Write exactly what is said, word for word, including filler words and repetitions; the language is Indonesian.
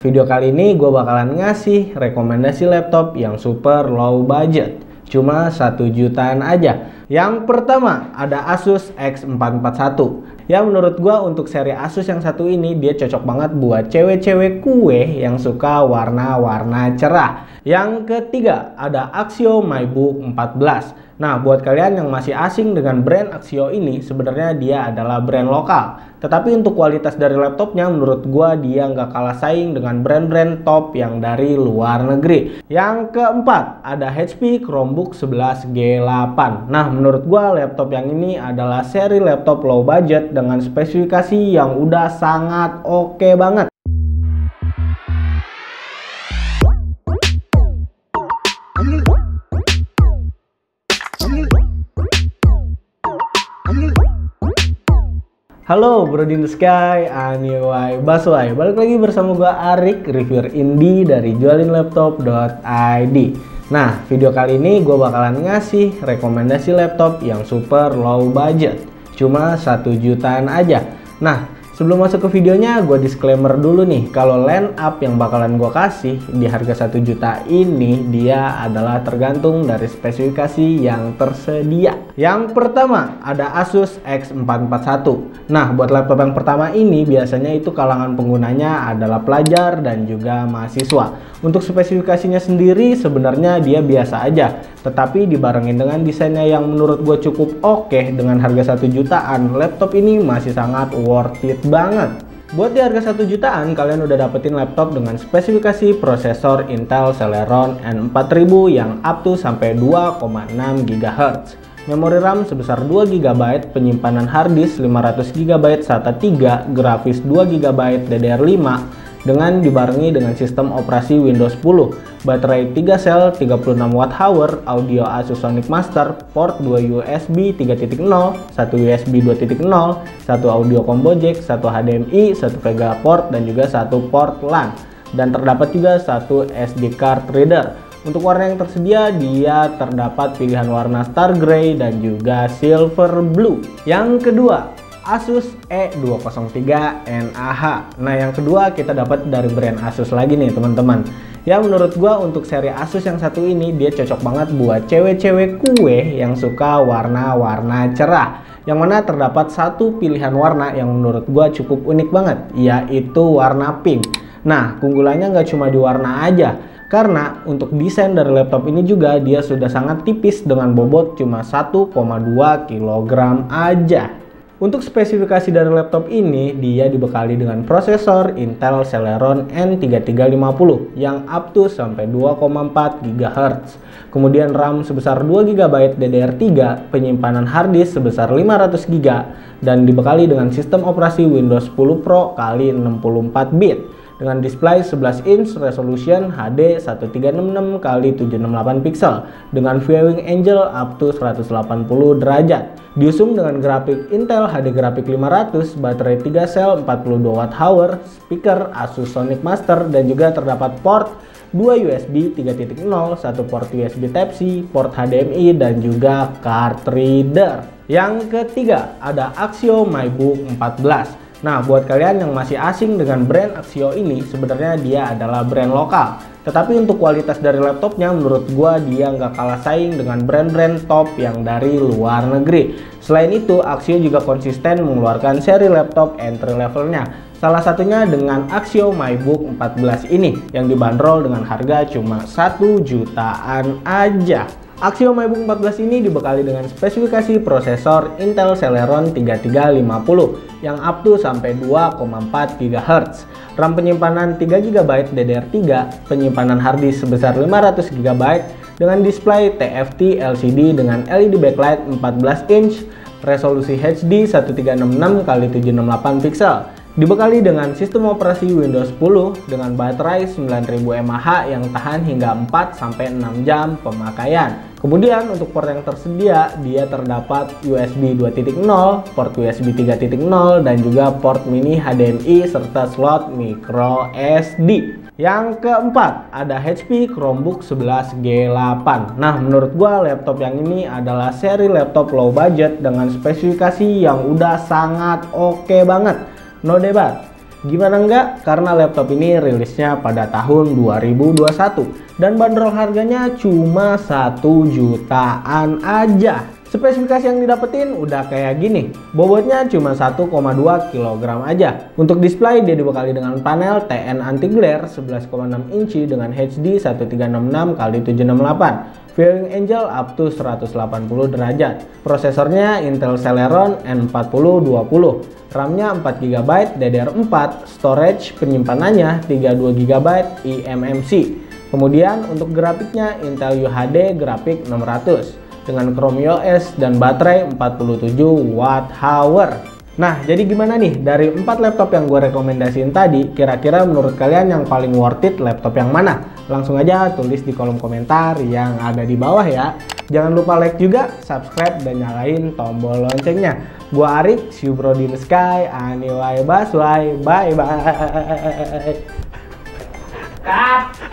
Video kali ini gue bakalan ngasih rekomendasi laptop yang super low budget, cuma satu jutaan aja. Yang pertama ada Asus X empat empat satu. Ya menurut gue untuk seri Asus yang satu ini dia cocok banget buat cewek-cewek kue yang suka warna-warna cerah. Yang ketiga ada Axio MyBook empat belas. Nah, buat kalian yang masih asing dengan brand Axio ini, sebenarnya dia adalah brand lokal. Tetapi untuk kualitas dari laptopnya, menurut gua dia nggak kalah saing dengan brand-brand top yang dari luar negeri. Yang keempat, ada H P Chromebook sebelas G delapan. Nah, menurut gua laptop yang ini adalah seri laptop low budget dengan spesifikasi yang udah sangat oke banget. Halo Bro in the Sky, Anyway Baswai. Balik lagi bersama gua Arik, reviewer indie dari jualin laptop dot i d. Nah, video kali ini gua bakalan ngasih rekomendasi laptop yang super low budget, cuma satu jutaan aja. Nah, sebelum masuk ke videonya, gue disclaimer dulu nih, kalau line up yang bakalan gue kasih di harga satu juta ini, dia adalah tergantung dari spesifikasi yang tersedia. Yang pertama, ada Asus X empat empat satu. Nah, buat laptop yang pertama ini, biasanya itu kalangan penggunanya adalah pelajar dan juga mahasiswa. Untuk spesifikasinya sendiri, sebenarnya dia biasa aja. Tetapi dibarengin dengan desainnya yang menurut gue cukup oke, dengan harga satu jutaan, laptop ini masih sangat worth it banget. Buat di harga satu jutaan, kalian udah dapetin laptop dengan spesifikasi prosesor Intel Celeron N empat ribu yang up to sampai dua koma enam gigahertz. Memori RAM sebesar dua giga byte, penyimpanan harddisk lima ratus giga byte SATA tiga, grafis dua giga byte D D R lima, dengan dibarengi dengan sistem operasi Windows sepuluh, baterai tiga sel tiga puluh enam watt hour, audio Asus Sonic Master, port dua U S B tiga titik nol, satu U S B dua titik nol, satu audio combo jack, satu H D M I, satu VGA port, dan juga satu port LAN. Dan terdapat juga satu S D card reader. Untuk warna yang tersedia, dia terdapat pilihan warna Star Grey dan juga Silver Blue. Yang kedua, Asus E dua nol tiga N A H. Nah, yang kedua kita dapat dari brand Asus lagi nih teman-teman. Ya menurut gua untuk seri Asus yang satu ini dia cocok banget buat cewek-cewek kue yang suka warna-warna cerah. Yang mana terdapat satu pilihan warna yang menurut gua cukup unik banget, yaitu warna pink. Nah, keunggulannya nggak cuma di warna aja, karena untuk desain dari laptop ini juga dia sudah sangat tipis dengan bobot cuma satu koma dua kilogram aja. Untuk spesifikasi dari laptop ini, dia dibekali dengan prosesor Intel Celeron N tiga tiga lima nol yang up to sampai dua koma empat gigahertz. Kemudian RAM sebesar dua giga byte D D R tiga, penyimpanan harddisk sebesar lima ratus giga, dan dibekali dengan sistem operasi Windows sepuluh Pro kali enam puluh empat bit. Dengan display sebelas inch, resolution H D seribu tiga ratus enam puluh enam kali tujuh ratus enam puluh delapan pixel dengan viewing angle up to seratus delapan puluh derajat. Diusung dengan grafik Intel H D Graphic lima ratus, baterai tiga sel empat puluh dua watt hour, speaker Asus Sonic Master, dan juga terdapat port dua U S B tiga titik nol, satu port U S B Type-C, port H D M I, dan juga card reader. Yang ketiga ada Axio MyBook empat belas. Nah, buat kalian yang masih asing dengan brand Axio ini, sebenarnya dia adalah brand lokal. Tetapi untuk kualitas dari laptopnya, menurut gua dia nggak kalah saing dengan brand-brand top yang dari luar negeri. Selain itu, Axio juga konsisten mengeluarkan seri laptop entry levelnya. Salah satunya dengan Axio MyBook empat belas ini, yang dibanderol dengan harga cuma satu jutaan aja. Axio MyBook empat belas ini dibekali dengan spesifikasi prosesor Intel Celeron tiga tiga lima nol yang up to sampai dua koma empat gigahertz, RAM penyimpanan tiga giga byte D D R tiga, penyimpanan harddisk sebesar lima ratus giga byte dengan display T F T L C D dengan L E D backlight empat belas inch, resolusi H D seribu tiga ratus enam puluh enam kali tujuh ratus enam puluh delapan pixel. Dibekali dengan sistem operasi Windows sepuluh dengan baterai sembilan ribu mAh yang tahan hingga empat sampai enam jam pemakaian. Kemudian untuk port yang tersedia, dia terdapat U S B dua titik nol, port U S B tiga titik nol, dan juga port mini H D M I serta slot micro S D. Yang keempat, ada H P Chromebook sebelas G delapan. Nah, menurut gua laptop yang ini adalah seri laptop low budget dengan spesifikasi yang udah sangat oke banget. No debat. Gimana enggak? Karena laptop ini rilisnya pada tahun dua ribu dua puluh satu dan bandrol harganya cuma satu jutaan aja. Spesifikasi yang didapetin udah kayak gini, bobotnya cuma satu koma dua kilogram aja. Untuk display dia dibekali dengan panel T N anti glare sebelas koma enam inci dengan H D seribu tiga ratus enam puluh enam kali tujuh enam delapan, viewing angle up to seratus delapan puluh derajat. Prosesornya Intel Celeron N empat nol dua nol, RAM-nya empat giga byte D D R empat, storage penyimpanannya tiga puluh dua giga byte eMMC. Kemudian untuk grafiknya Intel U H D Graphic enam ratus dengan Chrome O S dan baterai empat puluh tujuh watt hour. Nah, jadi gimana nih dari empat laptop yang gue rekomendasiin tadi, kira-kira menurut kalian yang paling worth it laptop yang mana? Langsung aja tulis di kolom komentar yang ada di bawah ya. Jangan lupa like juga, subscribe, dan nyalain tombol loncengnya. Gue Arik, see you bro di the sky, anyway, bye bye. Bye bye.